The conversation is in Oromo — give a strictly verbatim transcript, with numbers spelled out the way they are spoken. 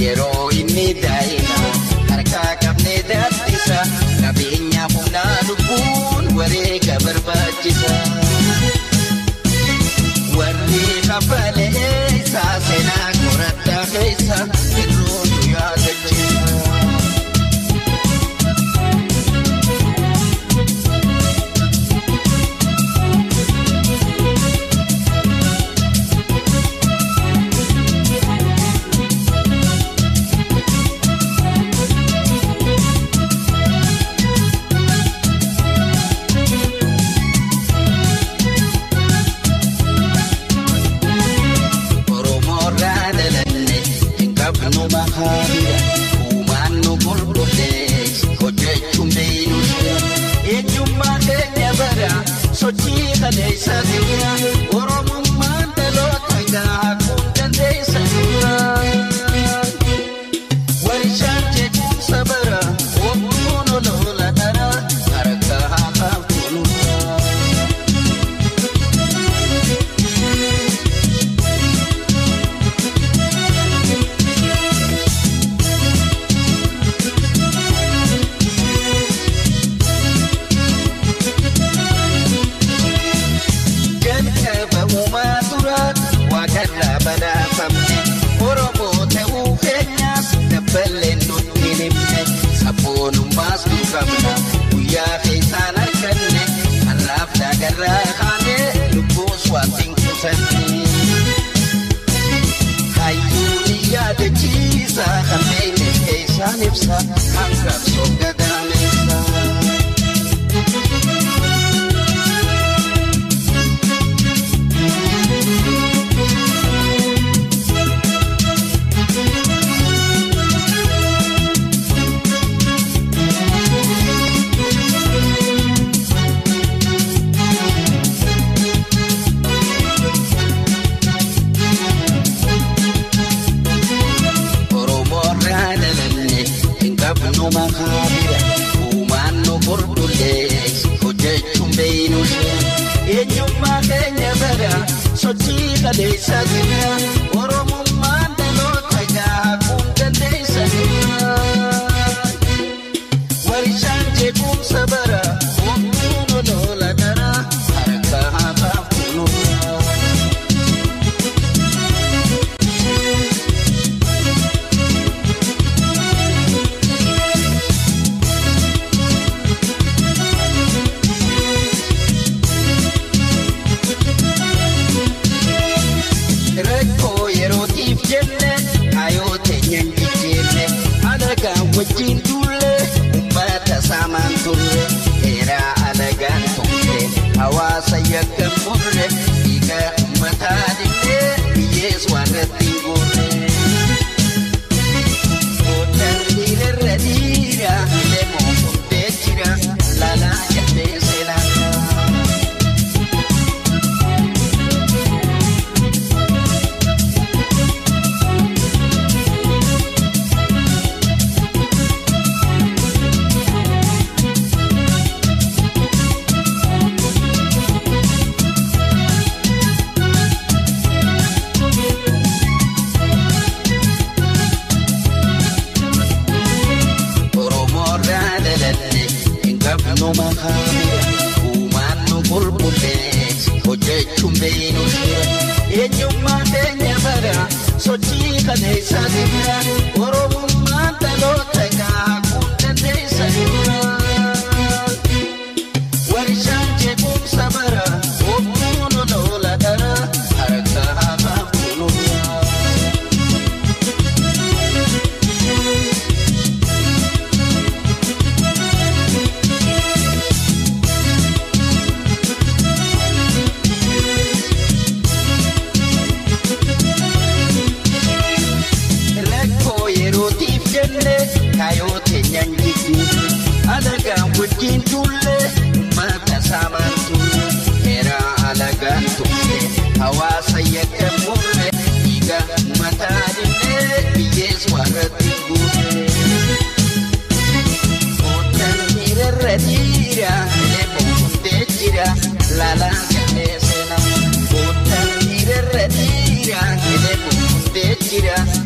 yeroo inni daa'ima harkaa qabnee daddisa qabeenya humnaa lubbuun wareega barbaachisa. Warri kafalee isaa seenaa qoraddaa keessa yeroo nu yaadachisa. Uummanni gurgurtees hojjechuun beeynuusa eenyummaa keenya bara sochii kaleessa jira oromummaan dhaloota gaakuun dandeessa jira warishaan jechuunsa bara oomnuun oloola dhara harka hafaaf kunuunsa. Oromoo ta'uu keenyaas dabbaleen nutti himne sabboonummaas nu qabna guyyaa keessaan arganne har'aaf daagarraa kaanee lubbuus waatiin kuusanne. Hayyuun yaadachiisa kan beekne keessaan ibsa hanga sooggadaameessa. Uummanni gurgurtees hojjechuun beeynuusa eenyummaa keenya bara sochii kaleessa jira oromummaan dhaloota gaakuun dandeessa jira warishaan jechuunsa bara oomnuun oloola dhara harka hafaaf kunuunsa. Wajjin tulle ummata saamaan turre heeraa alagaan turre hawaasa yakkan murre dhiiga ummataa dinnee biyyees warratti gurre. Ooddan dhiirarra dhiira lemoo hundee jira laalaa jallee seenaa. Uummanni gurgurtees hojjechuun beeynuusa eenyummaa keenya bara sochii kaleessa jira oromummaan dhaloota gaakuun dandeessa jira warishaan jechuunsa bara oomnuun oloola dhara harka hafaaf kunuunsa. Kayote nyanjiki alagaan wajjin tulle ummata saamaan tulle heeraa alagaan tulle hawaasa yakkan murre dhiiga ummataa dinnee biyyees warratti gurre. Ooddan dhiirarra dhiira lemoo hundee jira laalaa jallee seenaa. Ooddan dhiirarra dhiira lemoo hundee jira.